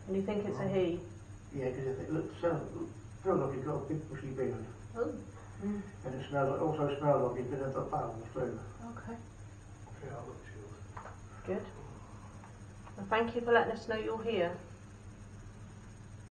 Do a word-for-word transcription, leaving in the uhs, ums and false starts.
And you think it's a he? Yeah, because it looks so, feels like he's got a big bushy beard. Oh. Mm. And it smells, also smells like he's been in the barrels too. Okay. Yeah, that looks yours. Good. Well, thank you for letting us know you're here.